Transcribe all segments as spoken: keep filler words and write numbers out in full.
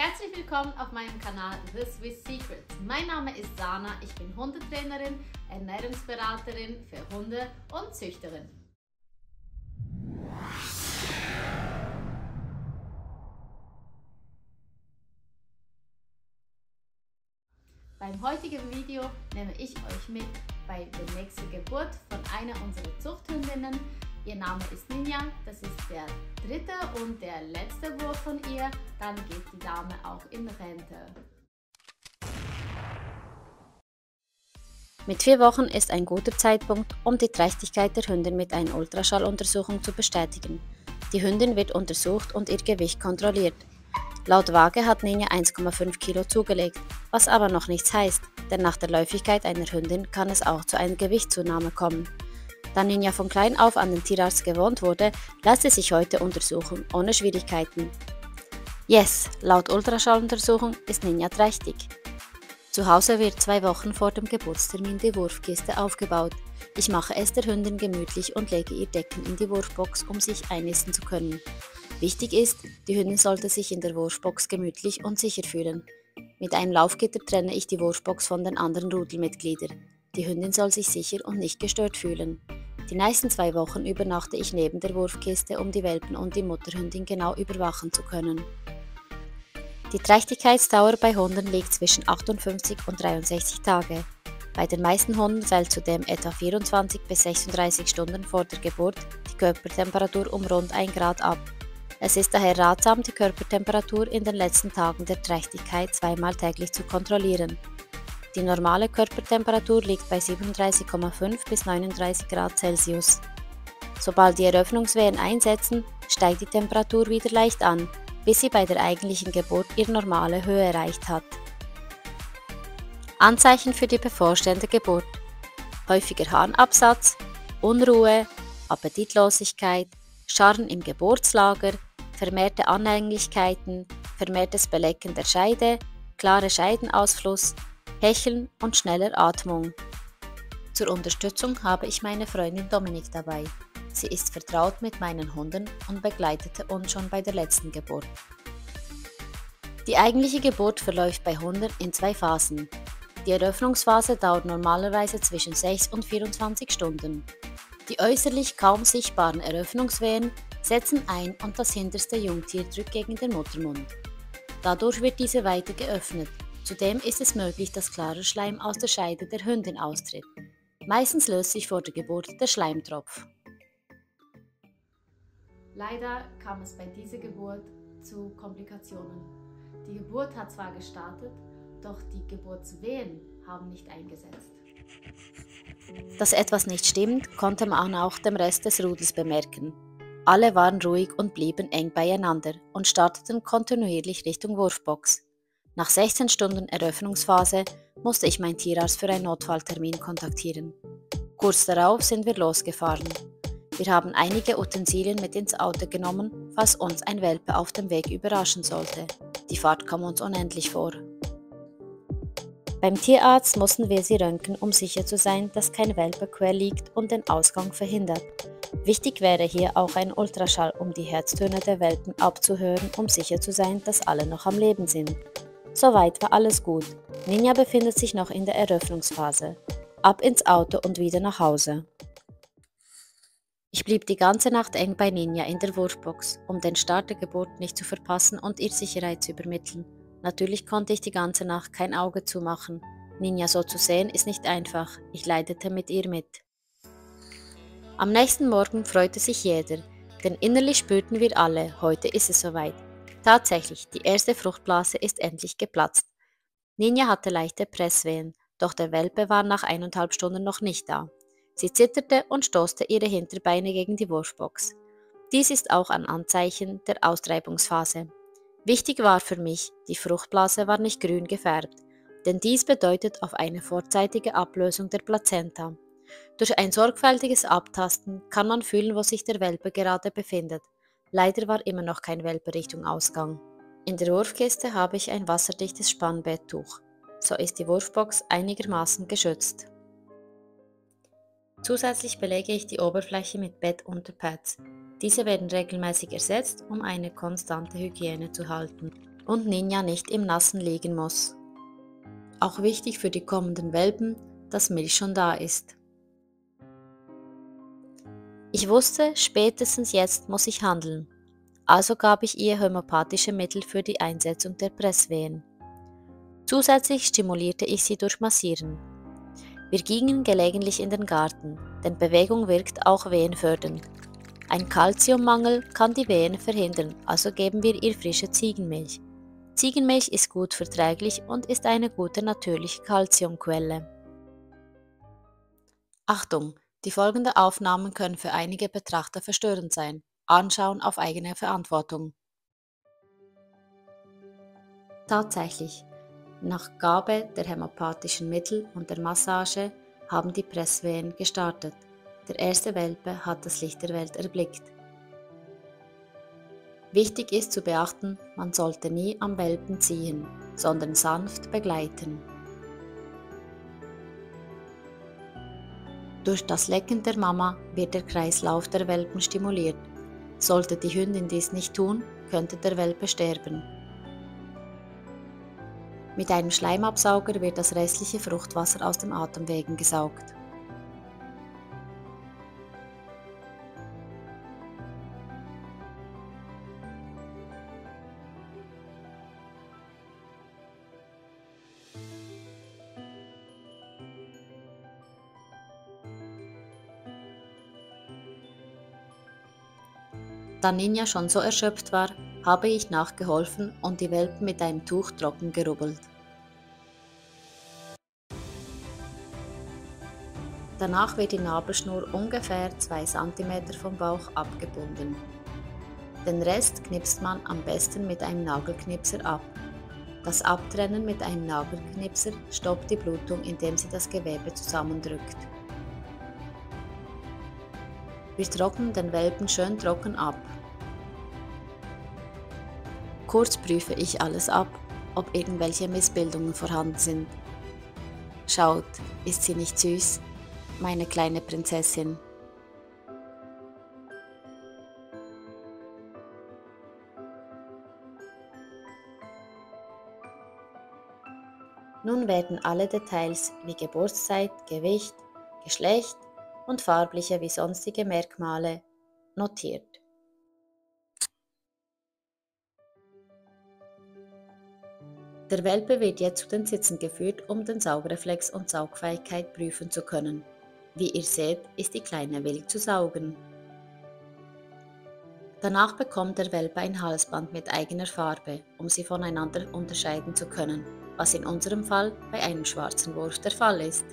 Herzlich willkommen auf meinem Kanal The Swiss Secrets. Mein Name ist Sana, ich bin Hundetrainerin, Ernährungsberaterin für Hunde und Züchterin. Beim heutigen Video nehme ich euch mit bei der nächsten Geburt von einer unserer Zuchthündinnen. Ihr Name ist Ninja, das ist der dritte und der letzte Wurf von ihr. Dann geht die Dame auch in Rente. Mit vier Wochen ist ein guter Zeitpunkt, um die Trächtigkeit der Hündin mit einer Ultraschalluntersuchung zu bestätigen. Die Hündin wird untersucht und ihr Gewicht kontrolliert. Laut Waage hat Ninja eins Komma fünf Kilo zugelegt, was aber noch nichts heißt, denn nach der Läufigkeit einer Hündin kann es auch zu einer Gewichtszunahme kommen. Da Ninja von klein auf an den Tierarzt gewohnt wurde, lässt sie sich heute untersuchen, ohne Schwierigkeiten. Yes, laut Ultraschalluntersuchung ist Ninja trächtig. Zu Hause wird zwei Wochen vor dem Geburtstermin die Wurfkiste aufgebaut. Ich mache es der Hündin gemütlich und lege ihr Decken in die Wurfbox, um sich einnisten zu können. Wichtig ist, die Hündin sollte sich in der Wurfbox gemütlich und sicher fühlen. Mit einem Laufgitter trenne ich die Wurfbox von den anderen Rudelmitgliedern. Die Hündin soll sich sicher und nicht gestört fühlen. Die nächsten zwei Wochen übernachte ich neben der Wurfkiste, um die Welpen und die Mutterhündin genau überwachen zu können. Die Trächtigkeitsdauer bei Hunden liegt zwischen achtundfünfzig und dreiundsechzig Tage. Bei den meisten Hunden fällt zudem etwa vierundzwanzig bis sechsunddreißig Stunden vor der Geburt die Körpertemperatur um rund ein Grad ab. Es ist daher ratsam, die Körpertemperatur in den letzten Tagen der Trächtigkeit zweimal täglich zu kontrollieren. Die normale Körpertemperatur liegt bei siebenunddreißig Komma fünf bis neununddreißig Grad Celsius. Sobald die Eröffnungswehen einsetzen, steigt die Temperatur wieder leicht an, bis sie bei der eigentlichen Geburt ihre normale Höhe erreicht hat. Anzeichen für die bevorstehende Geburt: häufiger Harnabsatz, Unruhe, Appetitlosigkeit, Scharren im Geburtslager, vermehrte Anhänglichkeiten, vermehrtes Belecken der Scheide, klare Scheidenausfluss, Hecheln und schneller Atmung. Zur Unterstützung habe ich meine Freundin Dominik dabei. Sie ist vertraut mit meinen Hunden und begleitete uns schon bei der letzten Geburt. Die eigentliche Geburt verläuft bei Hunden in zwei Phasen. Die Eröffnungsphase dauert normalerweise zwischen sechs und vierundzwanzig Stunden. Die äußerlich kaum sichtbaren Eröffnungswehen setzen ein und das hinterste Jungtier drückt gegen den Muttermund. Dadurch wird diese weiter geöffnet. Zudem ist es möglich, dass klarer Schleim aus der Scheide der Hündin austritt. Meistens löst sich vor der Geburt der Schleimtropf. Leider kam es bei dieser Geburt zu Komplikationen. Die Geburt hat zwar gestartet, doch die Geburtswehen haben nicht eingesetzt. Dass etwas nicht stimmt, konnte man auch dem Rest des Rudels bemerken. Alle waren ruhig und blieben eng beieinander und starteten kontinuierlich Richtung Wurfbox. Nach sechzehn Stunden Eröffnungsphase musste ich meinen Tierarzt für einen Notfalltermin kontaktieren. Kurz darauf sind wir losgefahren. Wir haben einige Utensilien mit ins Auto genommen, falls uns ein Welpe auf dem Weg überraschen sollte. Die Fahrt kam uns unendlich vor. Beim Tierarzt mussten wir sie röntgen, um sicher zu sein, dass kein Welpe quer liegt und den Ausgang verhindert. Wichtig wäre hier auch ein Ultraschall, um die Herztöne der Welpen abzuhören, um sicher zu sein, dass alle noch am Leben sind. Soweit war alles gut. Ninja befindet sich noch in der Eröffnungsphase. Ab ins Auto und wieder nach Hause. Ich blieb die ganze Nacht eng bei Ninja in der Wurfbox, um den Start der Geburt nicht zu verpassen und ihr Sicherheit zu übermitteln. Natürlich konnte ich die ganze Nacht kein Auge zumachen. Ninja so zu sehen ist nicht einfach. Ich leidete mit ihr mit. Am nächsten Morgen freute sich jeder, denn innerlich spürten wir alle, heute ist es soweit. Tatsächlich, die erste Fruchtblase ist endlich geplatzt. Ninja hatte leichte Presswehen, doch der Welpe war nach eineinhalb Stunden noch nicht da. Sie zitterte und stoßte ihre Hinterbeine gegen die Wurfbox. Dies ist auch ein Anzeichen der Austreibungsphase. Wichtig war für mich, die Fruchtblase war nicht grün gefärbt, denn dies bedeutet auf eine vorzeitige Ablösung der Plazenta. Durch ein sorgfältiges Abtasten kann man fühlen, wo sich der Welpe gerade befindet. Leider war immer noch kein Welpe Richtung Ausgang. In der Wurfkiste habe ich ein wasserdichtes Spannbetttuch. So ist die Wurfbox einigermaßen geschützt. Zusätzlich belege ich die Oberfläche mit Bettunterpads. Diese werden regelmäßig ersetzt, um eine konstante Hygiene zu halten. und Ninja nicht im Nassen liegen muss. Auch wichtig für die kommenden Welpen, dass Milch schon da ist. Ich wusste, spätestens jetzt muss ich handeln, also gab ich ihr homöopathische Mittel für die Einsetzung der Presswehen. Zusätzlich stimulierte ich sie durch Massieren. Wir gingen gelegentlich in den Garten, denn Bewegung wirkt auch wehenfördernd. Ein Kalziummangel kann die Wehen verhindern, also geben wir ihr frische Ziegenmilch. Ziegenmilch ist gut verträglich und ist eine gute natürliche Kalziumquelle. Achtung! Die folgenden Aufnahmen können für einige Betrachter verstörend sein. Anschauen auf eigene Verantwortung. Tatsächlich, nach Gabe der homöopathischen Mittel und der Massage haben die Presswehen gestartet. Der erste Welpe hat das Licht der Welt erblickt. Wichtig ist zu beachten, man sollte nie am Welpen ziehen, sondern sanft begleiten. Durch das Lecken der Mama wird der Kreislauf der Welpen stimuliert. Sollte die Hündin dies nicht tun, könnte der Welpe sterben. Mit einem Schleimabsauger wird das restliche Fruchtwasser aus den Atemwegen gesaugt. Da Ninja schon so erschöpft war, habe ich nachgeholfen und die Welpen mit einem Tuch trocken gerubbelt. Danach wird die Nabelschnur ungefähr zwei Zentimeter vom Bauch abgebunden. Den Rest knipst man am besten mit einem Nagelknipser ab. Das Abtrennen mit einem Nagelknipser stoppt die Blutung, indem sie das Gewebe zusammendrückt. Wir trocknen den Welpen schön trocken ab. Kurz prüfe ich alles ab, ob irgendwelche Missbildungen vorhanden sind. Schaut, ist sie nicht süß, meine kleine Prinzessin? Nun werden alle Details wie Geburtszeit, Gewicht, Geschlecht und farbliche wie sonstige Merkmale notiert. Der Welpe wird jetzt zu den Sitzen geführt, um den Saugreflex und Saugfähigkeit prüfen zu können. Wie ihr seht, ist die Kleine willig zu saugen. Danach bekommt der Welpe ein Halsband mit eigener Farbe, um sie voneinander unterscheiden zu können, was in unserem Fall bei einem schwarzen Wurf der Fall ist.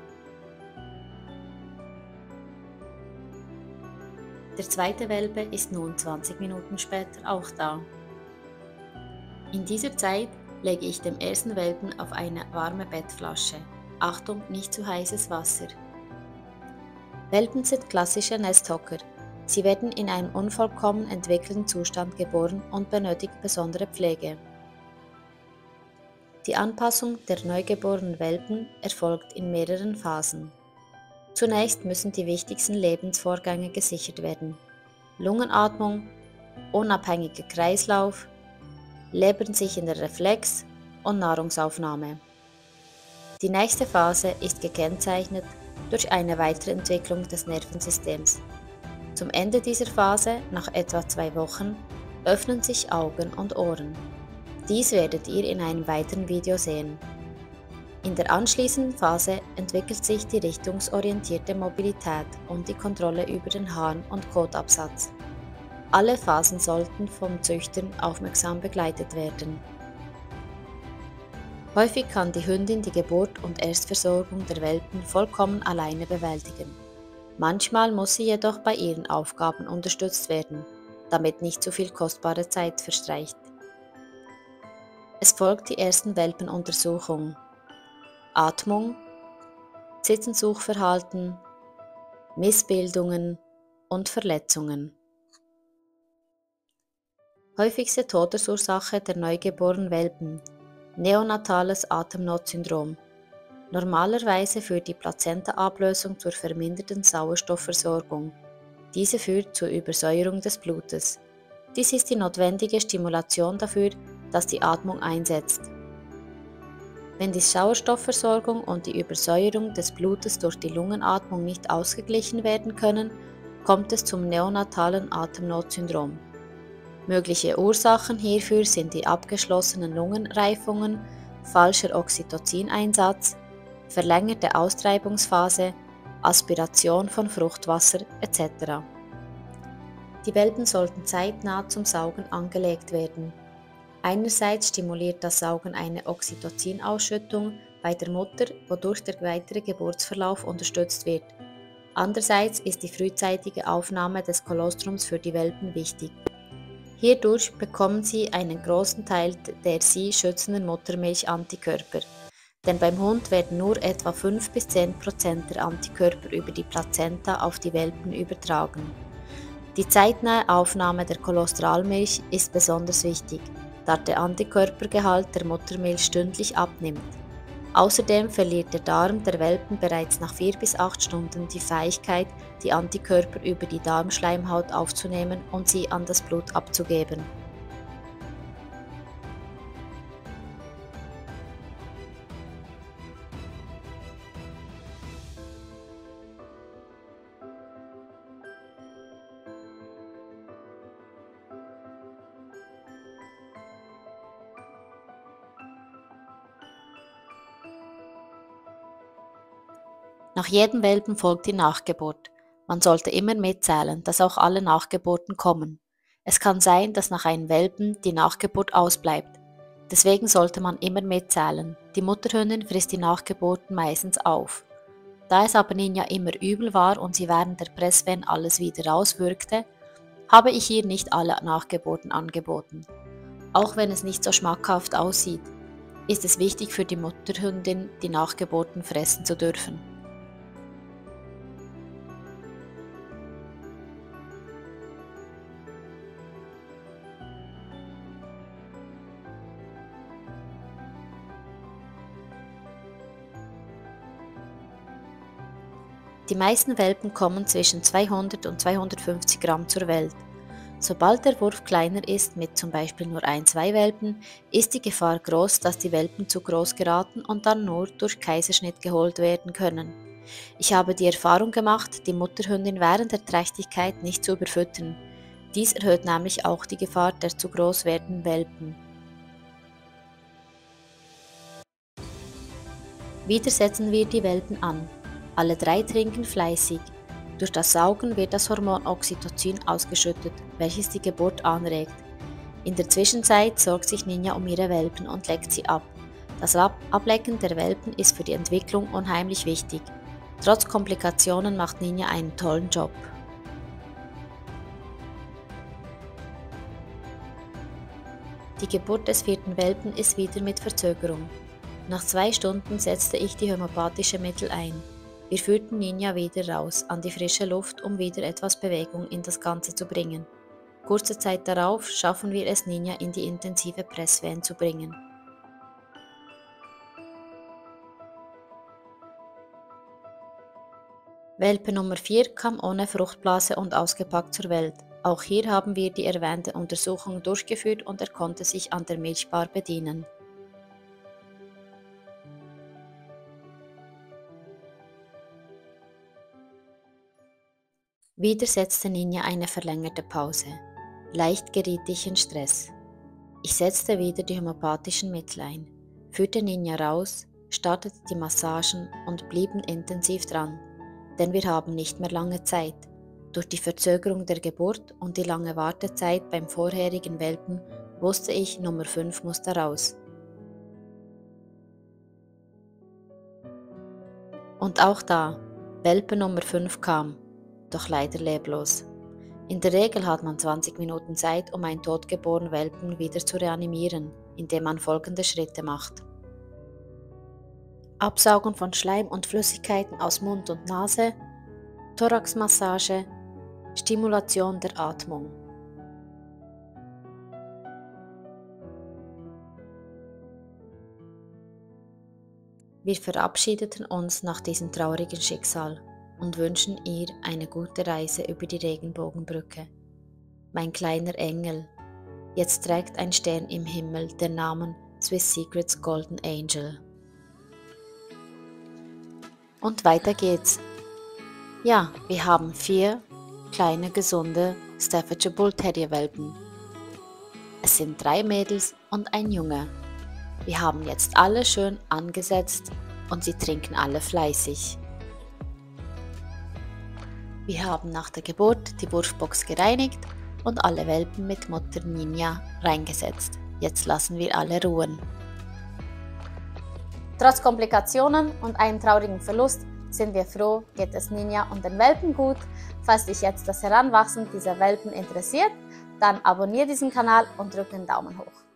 Der zweite Welpe ist nun zwanzig Minuten später auch da. In dieser Zeit lege ich dem ersten Welpen auf eine warme Bettflasche. Achtung, nicht zu heißes Wasser. Welpen sind klassische Nesthocker. Sie werden in einem unvollkommen entwickelten Zustand geboren und benötigen besondere Pflege. Die Anpassung der neugeborenen Welpen erfolgt in mehreren Phasen. Zunächst müssen die wichtigsten Lebensvorgänge gesichert werden: Lungenatmung, unabhängiger Kreislauf, lebenssichernder Reflex und Nahrungsaufnahme. Die nächste Phase ist gekennzeichnet durch eine Weiterentwicklung des Nervensystems. Zum Ende dieser Phase, nach etwa zwei Wochen, öffnen sich Augen und Ohren. Dies werdet ihr in einem weiteren Video sehen. In der anschließenden Phase entwickelt sich die richtungsorientierte Mobilität und die Kontrolle über den Harn- und Kotabsatz. Alle Phasen sollten vom Züchter aufmerksam begleitet werden. Häufig kann die Hündin die Geburt und Erstversorgung der Welpen vollkommen alleine bewältigen. Manchmal muss sie jedoch bei ihren Aufgaben unterstützt werden, damit nicht zu viel kostbare Zeit verstreicht. Es folgt die ersten Welpenuntersuchung: Atmung, Sitzensuchverhalten, Missbildungen und Verletzungen. Häufigste Todesursache der neugeborenen Welpen: neonatales Atemnotsyndrom. Normalerweise führt die Plazentaablösung zur verminderten Sauerstoffversorgung. Diese führt zur Übersäuerung des Blutes. Dies ist die notwendige Stimulation dafür, dass die Atmung einsetzt. Wenn die Sauerstoffversorgung und die Übersäuerung des Blutes durch die Lungenatmung nicht ausgeglichen werden können, kommt es zum neonatalen Atemnotsyndrom. Mögliche Ursachen hierfür sind die abgeschlossenen Lungenreifungen, falscher Oxytocin-Einsatz, verlängerte Austreibungsphase, Aspiration von Fruchtwasser et cetera. Die Welpen sollten zeitnah zum Saugen angelegt werden. Einerseits stimuliert das Saugen eine Oxytocin-Ausschüttung bei der Mutter, wodurch der weitere Geburtsverlauf unterstützt wird. Andererseits ist die frühzeitige Aufnahme des Kolostrums für die Welpen wichtig. Hierdurch bekommen sie einen großen Teil der sie schützenden Muttermilch-Antikörper. Denn beim Hund werden nur etwa fünf bis zehn Prozent der Antikörper über die Plazenta auf die Welpen übertragen. Die zeitnahe Aufnahme der Kolostralmilch ist besonders wichtig, da der Antikörpergehalt der Muttermilch stündlich abnimmt. Außerdem verliert der Darm der Welpen bereits nach vier bis acht Stunden die Fähigkeit, die Antikörper über die Darmschleimhaut aufzunehmen und sie an das Blut abzugeben. Nach jedem Welpen folgt die Nachgeburt. Man sollte immer mitzählen, dass auch alle Nachgeburten kommen. Es kann sein, dass nach einem Welpen die Nachgeburt ausbleibt. Deswegen sollte man immer mitzählen. Die Mutterhündin frisst die Nachgeburten meistens auf. Da es aber Ninja immer übel war und sie während der Presswehen alles wieder rauswürgte, habe ich ihr nicht alle Nachgeburten angeboten. Auch wenn es nicht so schmackhaft aussieht, ist es wichtig für die Mutterhündin, die Nachgeburten fressen zu dürfen. Die meisten Welpen kommen zwischen zweihundert und zweihundertfünfzig Gramm zur Welt. Sobald der Wurf kleiner ist, mit zum Beispiel nur ein, zwei Welpen, ist die Gefahr groß, dass die Welpen zu groß geraten und dann nur durch Kaiserschnitt geholt werden können. Ich habe die Erfahrung gemacht, die Mutterhündin während der Trächtigkeit nicht zu überfüttern. Dies erhöht nämlich auch die Gefahr der zu groß werdenden Welpen. Wieder setzen wir die Welpen an. Alle drei trinken fleißig. Durch das Saugen wird das Hormon Oxytocin ausgeschüttet, welches die Geburt anregt. In der Zwischenzeit sorgt sich Ninja um ihre Welpen und leckt sie ab. Das Ablecken der Welpen ist für die Entwicklung unheimlich wichtig. Trotz Komplikationen macht Ninja einen tollen Job. Die Geburt des vierten Welpen ist wieder mit Verzögerung. Nach zwei Stunden setzte ich die homöopathische Mittel ein. Wir führten Ninja wieder raus an die frische Luft, um wieder etwas Bewegung in das Ganze zu bringen. Kurze Zeit darauf schaffen wir es, Ninja in die intensive Presswehen zu bringen. Welpe Nummer vier kam ohne Fruchtblase und ausgepackt zur Welt. Auch hier haben wir die erwähnte Untersuchung durchgeführt und er konnte sich an der Milchbar bedienen. Wieder setzte Ninja eine verlängerte Pause. Leicht geriet ich in Stress. Ich setzte wieder die homöopathischen Mittel ein, führte Ninja raus, startete die Massagen und blieben intensiv dran, denn wir haben nicht mehr lange Zeit. Durch die Verzögerung der Geburt und die lange Wartezeit beim vorherigen Welpen wusste ich, Nummer fünf musste raus. Und auch da, Welpe Nummer fünf kam. Doch leider leblos. In der Regel hat man zwanzig Minuten Zeit, um einen totgeborenen Welpen wieder zu reanimieren, indem man folgende Schritte macht. Absaugen von Schleim und Flüssigkeiten aus Mund und Nase, Thoraxmassage, Stimulation der Atmung. Wir verabschiedeten uns nach diesem traurigen Schicksal und wünschen ihr eine gute Reise über die Regenbogenbrücke. Mein kleiner Engel, Jetzt trägt ein Stern im Himmel den Namen Swiss Secrets Golden Angel. Und weiter geht's. Ja, wir haben vier kleine, gesunde Staffordshire Bull Terrier Welpen. Es sind drei Mädels und ein Junge. Wir haben jetzt alle schön angesetzt und sie trinken alle fleißig. Wir haben nach der Geburt die Wurfbox gereinigt und alle Welpen mit Mutter Ninja reingesetzt. Jetzt lassen wir alle ruhen. Trotz Komplikationen und einem traurigen Verlust sind wir froh, geht es Ninja und den Welpen gut. Falls dich jetzt das Heranwachsen dieser Welpen interessiert, dann abonniere diesen Kanal und drücke einen Daumen hoch.